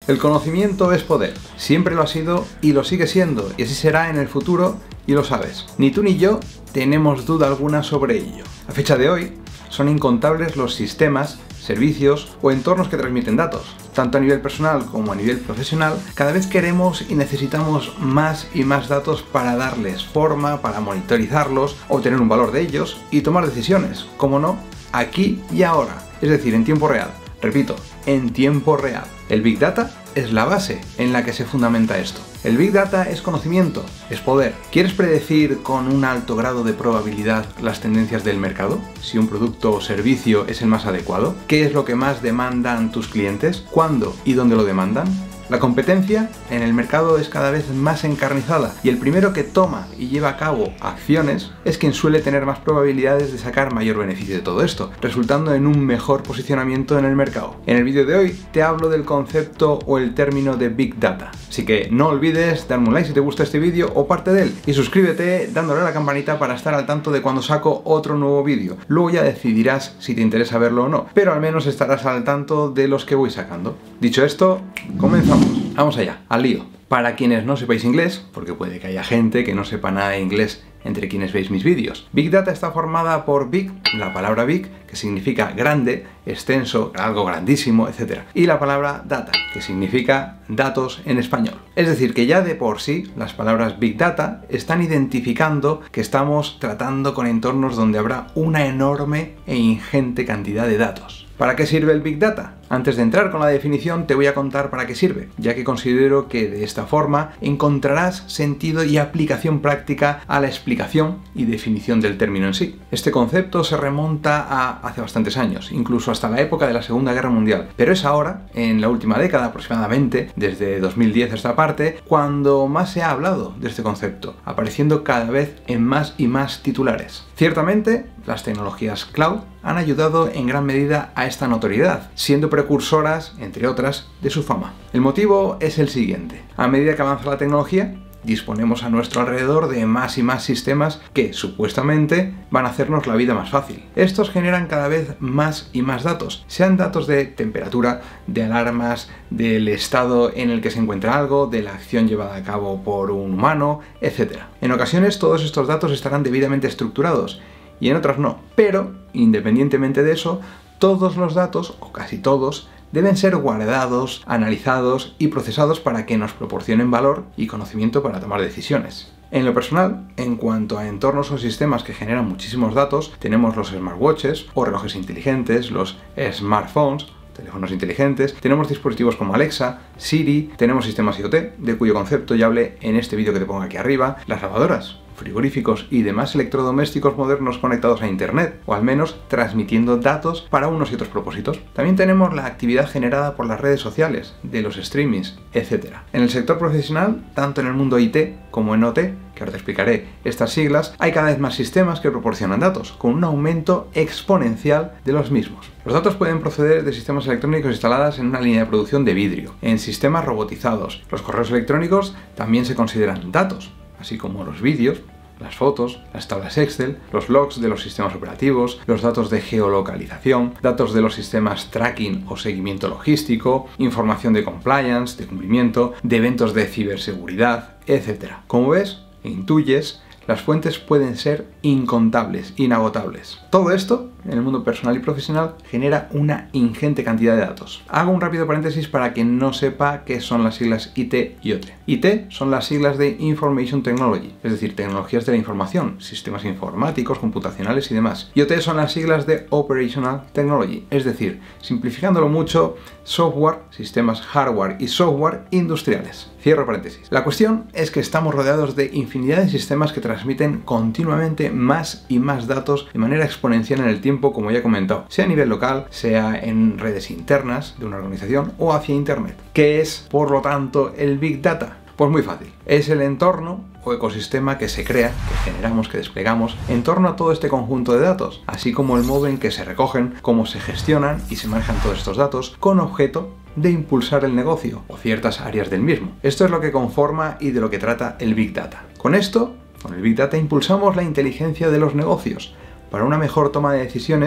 El conocimiento es poder, siempre lo ha sido y lo sigue siendo, y así será en el futuro, y lo sabes. Ni tú ni yo tenemos duda alguna sobre ello. A fecha de hoy, son incontables los sistemas, servicios o entornos que transmiten datos. Tanto a nivel personal como a nivel profesional, cada vez queremos y necesitamos más y más datos para darles forma, para monitorizarlos, obtener un valor de ellos y tomar decisiones, como no, aquí y ahora, es decir, en tiempo real. Repito, en tiempo real. El Big Data es la base en la que se fundamenta esto. El Big Data es conocimiento, es poder. ¿Quieres predecir con un alto grado de probabilidad las tendencias del mercado? Si un producto o servicio es el más adecuado. ¿Qué es lo que más demandan tus clientes? ¿Cuándo y dónde lo demandan? La competencia en el mercado es cada vez más encarnizada y el primero que toma y lleva a cabo acciones es quien suele tener más probabilidades de sacar mayor beneficio de todo esto, resultando en un mejor posicionamiento en el mercado. En el vídeo de hoy te hablo del concepto o el término de Big Data, así que no olvides darme un like si te gusta este vídeo o parte de él y suscríbete dándole a la campanita para estar al tanto de cuando saco otro nuevo vídeo. Luego ya decidirás si te interesa verlo o no, pero al menos estarás al tanto de los que voy sacando. Dicho esto, comenzamos. Vamos allá, al lío. Para quienes no sepáis inglés, porque puede que haya gente que no sepa nada de inglés entre quienes veis mis vídeos. Big Data está formada por Big, la palabra Big, que significa grande, extenso, algo grandísimo, etc. Y la palabra Data, que significa datos en español. Es decir, que ya de por sí las palabras Big Data están identificando que estamos tratando con entornos donde habrá una enorme e ingente cantidad de datos. ¿Para qué sirve el Big Data? Antes de entrar con la definición te voy a contar para qué sirve, ya que considero que de esta forma encontrarás sentido y aplicación práctica a la explicación y definición del término en sí. Este concepto se remonta a hace bastantes años, incluso hasta la época de la Segunda Guerra Mundial, pero es ahora, en la última década aproximadamente, desde 2010 a esta parte, cuando más se ha hablado de este concepto, apareciendo cada vez en más y más titulares. Ciertamente, las tecnologías cloud han ayudado en gran medida a esta notoriedad, siendo precursoras, entre otras, de su fama. El motivo es el siguiente. A medida que avanza la tecnología, disponemos a nuestro alrededor de más y más sistemas que, supuestamente, van a hacernos la vida más fácil. Estos generan cada vez más y más datos, sean datos de temperatura, de alarmas, del estado en el que se encuentra algo, de la acción llevada a cabo por un humano, etc. En ocasiones todos estos datos estarán debidamente estructurados y en otras no, pero, independientemente de eso, todos los datos, o casi todos, deben ser guardados, analizados y procesados para que nos proporcionen valor y conocimiento para tomar decisiones. En lo personal, en cuanto a entornos o sistemas que generan muchísimos datos, tenemos los smartwatches o relojes inteligentes, los smartphones, teléfonos inteligentes, tenemos dispositivos como Alexa, Siri, tenemos sistemas IoT, de cuyo concepto ya hablé en este vídeo que te pongo aquí arriba, las lavadoras, frigoríficos y demás electrodomésticos modernos conectados a internet, o al menos transmitiendo datos para unos y otros propósitos. También tenemos la actividad generada por las redes sociales, de los streamings, etc. En el sector profesional, tanto en el mundo IT como en OT, que ahora te explicaré estas siglas, hay cada vez más sistemas que proporcionan datos, con un aumento exponencial de los mismos. Los datos pueden proceder de sistemas electrónicos instalados en una línea de producción de vidrio, en sistemas robotizados. Los correos electrónicos también se consideran datos, así como los vídeos, las fotos, las tablas Excel, los logs de los sistemas operativos, los datos de geolocalización, datos de los sistemas tracking o seguimiento logístico, información de compliance, de cumplimiento, de eventos de ciberseguridad, etc. Como ves e intuyes, las fuentes pueden ser incontables, inagotables. Todo esto, en el mundo personal y profesional, genera una ingente cantidad de datos. Hago un rápido paréntesis para quien no sepa qué son las siglas IT y OT. IT son las siglas de Information Technology, es decir, tecnologías de la información, sistemas informáticos, computacionales y demás. Y OT son las siglas de Operational Technology, es decir, simplificándolo mucho, software, sistemas hardware y software industriales. Cierro paréntesis. La cuestión es que estamos rodeados de infinidad de sistemas que transmiten continuamente más y más datos de manera exponencial en el tiempo, como ya he comentado, sea a nivel local, sea en redes internas de una organización o hacia Internet. ¿Qué es, por lo tanto, el Big Data? Pues muy fácil. Es el entorno o ecosistema que se crea, que generamos, que desplegamos en torno a todo este conjunto de datos, así como el modo en que se recogen, cómo se gestionan y se manejan todos estos datos con objeto de impulsar el negocio o ciertas áreas del mismo. Esto es lo que conforma y de lo que trata el Big Data. Con esto, con el Big Data, impulsamos la inteligencia de los negocios para una mejor toma de decisiones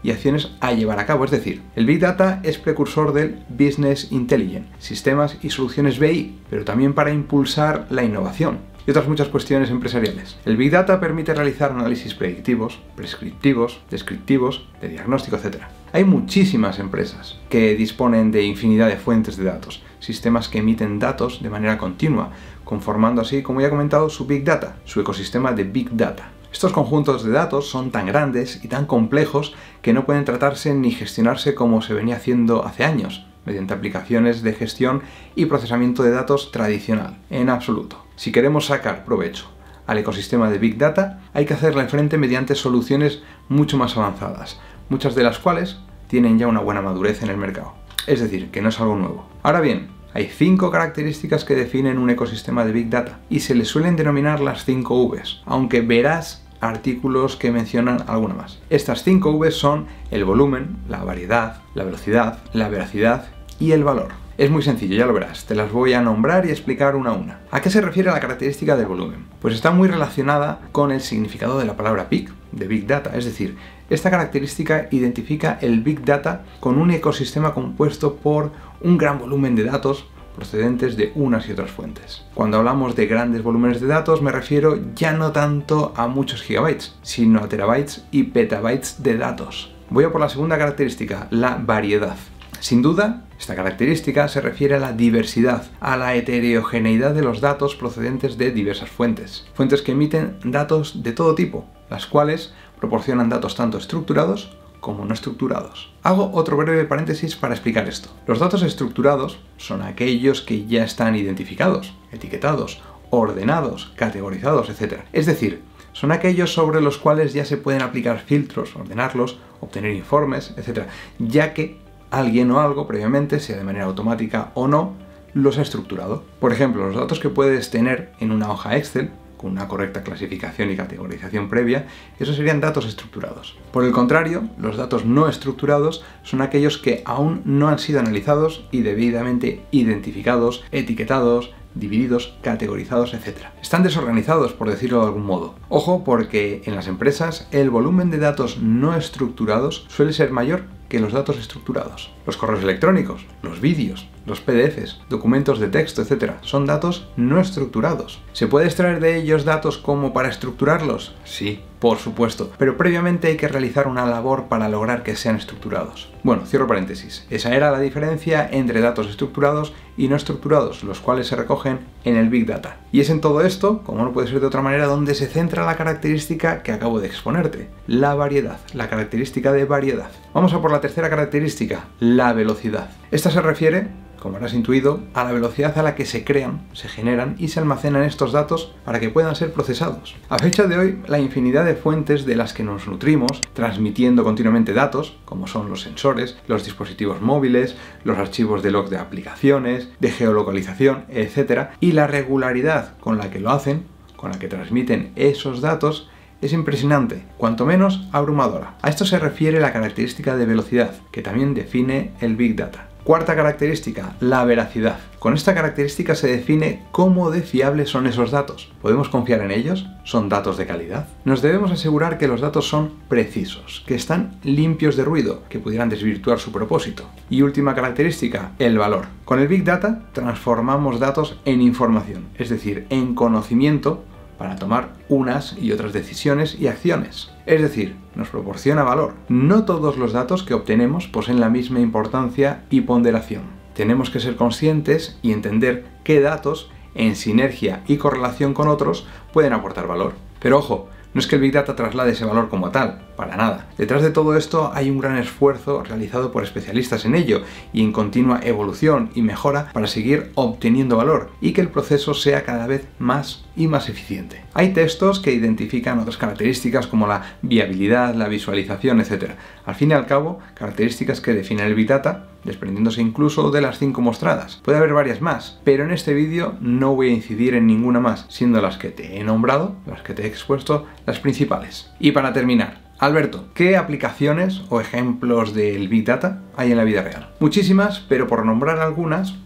y acciones a llevar a cabo. Es decir, el Big Data es precursor del Business Intelligence, sistemas y soluciones BI, pero también para impulsar la innovación y otras muchas cuestiones empresariales. El Big Data permite realizar análisis predictivos, prescriptivos, descriptivos, de diagnóstico, etc. Hay muchísimas empresas que disponen de infinidad de fuentes de datos, sistemas que emiten datos de manera continua, conformando así, como ya he comentado, su Big Data, su ecosistema de Big Data. Estos conjuntos de datos son tan grandes y tan complejos que no pueden tratarse ni gestionarse como se venía haciendo hace años, mediante aplicaciones de gestión y procesamiento de datos tradicional, en absoluto. Si queremos sacar provecho al ecosistema de Big Data, hay que hacerle frente mediante soluciones mucho más avanzadas, muchas de las cuales tienen ya una buena madurez en el mercado. Es decir, que no es algo nuevo. Ahora bien, hay 5 características que definen un ecosistema de Big Data y se les suelen denominar las 5 Vs, aunque verás artículos que mencionan alguna más. Estas 5 Vs son el volumen, la variedad, la velocidad, la veracidad y el valor. Es muy sencillo, ya lo verás, te las voy a nombrar y explicar una a una. ¿A qué se refiere la característica del volumen? Pues está muy relacionada con el significado de la palabra big, de Big Data, es decir, esta característica identifica el Big Data con un ecosistema compuesto por un gran volumen de datos procedentes de unas y otras fuentes. Cuando hablamos de grandes volúmenes de datos me refiero ya no tanto a muchos gigabytes, sino a terabytes y petabytes de datos. Voy a por la segunda característica, la variedad. Sin duda, esta característica se refiere a la diversidad, a la heterogeneidad de los datos procedentes de diversas fuentes. Fuentes que emiten datos de todo tipo, las cuales proporcionan datos tanto estructurados como no estructurados. Hago otro breve paréntesis para explicar esto. Los datos estructurados son aquellos que ya están identificados, etiquetados, ordenados, categorizados, etc. Es decir, son aquellos sobre los cuales ya se pueden aplicar filtros, ordenarlos, obtener informes, etc. Ya que alguien o algo previamente, sea de manera automática o no, los ha estructurado. Por ejemplo, los datos que puedes tener en una hoja Excel, con una correcta clasificación y categorización previa, esos serían datos estructurados. Por el contrario, los datos no estructurados son aquellos que aún no han sido analizados y debidamente identificados, etiquetados, divididos, categorizados, etc. Están desorganizados, por decirlo de algún modo. Ojo, porque en las empresas el volumen de datos no estructurados suele ser mayor que los datos estructurados. Los correos electrónicos, los vídeos, los PDFs, documentos de texto, etc. son datos no estructurados. ¿Se puede extraer de ellos datos como para estructurarlos? Sí, por supuesto, pero previamente hay que realizar una labor para lograr que sean estructurados. Bueno, cierro paréntesis. Esa era la diferencia entre datos estructurados y no estructurados, los cuales se recogen en el Big Data. Y es en todo esto, como no puede ser de otra manera, donde se centra la característica que acabo de exponerte, la variedad, la característica de variedad. Vamos a por la tercera característica, la velocidad. Esta se refiere, como habrás intuido, a la velocidad a la que se crean, se generan y se almacenan estos datos para que puedan ser procesados. A fecha de hoy, la infinidad de fuentes de las que nos nutrimos, transmitiendo continuamente datos, como son los sensores, los dispositivos móviles, los archivos de log de aplicaciones, de geolocalización, etc., y la regularidad con la que lo hacen, con la que transmiten esos datos, es impresionante, cuanto menos abrumadora. A esto se refiere la característica de velocidad, que también define el Big Data. Cuarta característica, la veracidad. Con esta característica se define cómo de fiables son esos datos. ¿Podemos confiar en ellos? ¿Son datos de calidad? Nos debemos asegurar que los datos son precisos, que están limpios de ruido, que pudieran desvirtuar su propósito. Y última característica, el valor. Con el Big Data transformamos datos en información, es decir, en conocimiento, para tomar unas y otras decisiones y acciones. Es decir, nos proporciona valor. No todos los datos que obtenemos poseen la misma importancia y ponderación. Tenemos que ser conscientes y entender qué datos, en sinergia y correlación con otros, pueden aportar valor. Pero ojo, no es que el Big Data traslade ese valor como tal, para nada. Detrás de todo esto hay un gran esfuerzo realizado por especialistas en ello y en continua evolución y mejora para seguir obteniendo valor y que el proceso sea cada vez más y más eficiente. Hay textos que identifican otras características como la viabilidad, la visualización, etc. Al fin y al cabo, características que definen el Big Data, desprendiéndose incluso de las 5 mostradas. Puede haber varias más, pero en este vídeo no voy a incidir en ninguna más, siendo las que te he nombrado, las que te he expuesto, las principales. Y para terminar, Alberto, ¿qué aplicaciones o ejemplos del Big Data hay en la vida real? Muchísimas, pero por nombrar algunas,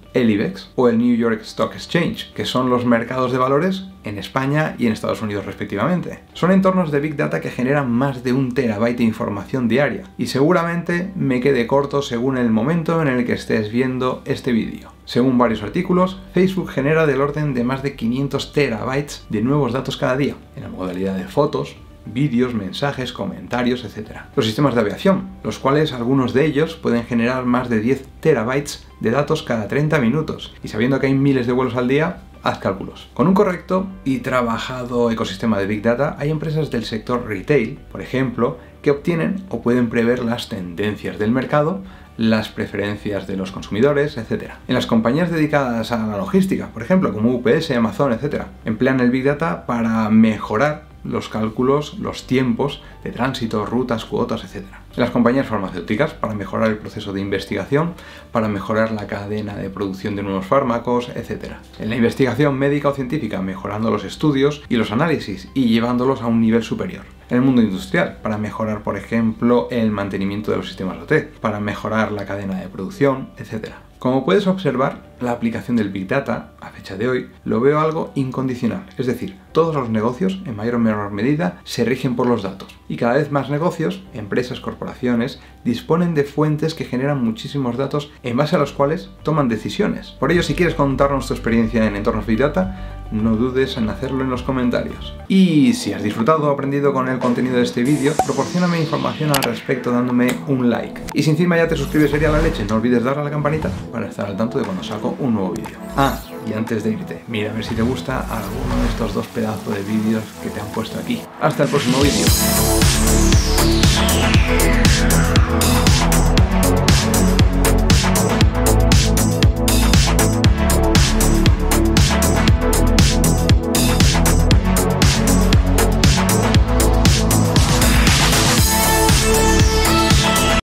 el IBEX o el New York Stock Exchange, que son los mercados de valores en España y en Estados Unidos respectivamente. Son entornos de Big Data que generan más de 1 terabyte de información diaria y seguramente me quede corto según el momento en el que estés viendo este vídeo. Según varios artículos, Facebook genera del orden de más de 500 terabytes de nuevos datos cada día, en la modalidad de fotos, vídeos, mensajes, comentarios, etc. Los sistemas de aviación, los cuales algunos de ellos pueden generar más de 10 terabytes de datos cada 30 minutos, y sabiendo que hay miles de vuelos al día, haz cálculos. Con un correcto y trabajado ecosistema de Big Data, hay empresas del sector retail, por ejemplo, que obtienen o pueden prever las tendencias del mercado, las preferencias de los consumidores, etc. En las compañías dedicadas a la logística, por ejemplo, como UPS, Amazon, etc., emplean el Big Data para mejorar los cálculos, los tiempos de tránsito, rutas, cuotas, etc. En las compañías farmacéuticas, para mejorar el proceso de investigación, para mejorar la cadena de producción de nuevos fármacos, etc. En la investigación médica o científica, mejorando los estudios y los análisis y llevándolos a un nivel superior. En el mundo industrial, para mejorar, por ejemplo, el mantenimiento de los sistemas OT, para mejorar la cadena de producción, etc. Como puedes observar, la aplicación del Big Data, a fecha de hoy, lo veo algo incondicional. Es decir, todos los negocios, en mayor o menor medida, se rigen por los datos. Y cada vez más negocios, empresas, corporaciones, disponen de fuentes que generan muchísimos datos en base a los cuales toman decisiones. Por ello, si quieres contarnos tu experiencia en entornos Big Data, no dudes en hacerlo en los comentarios. Y si has disfrutado o aprendido con el contenido de este vídeo, proporcióname información al respecto dándome un like. Y si encima ya te suscribes, sería la leche, no olvides darle a la campanita para estar al tanto de cuando saco un nuevo vídeo. Ah, y antes de irte, mira a ver si te gusta alguno de estos 2 pedazos de vídeos que te han puesto aquí. Hasta el próximo vídeo.